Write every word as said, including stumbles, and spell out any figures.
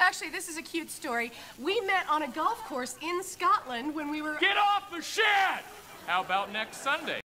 Actually, this is a cute story. We met on a golf course in Scotland when we were... Get off the shit! How about next Sunday?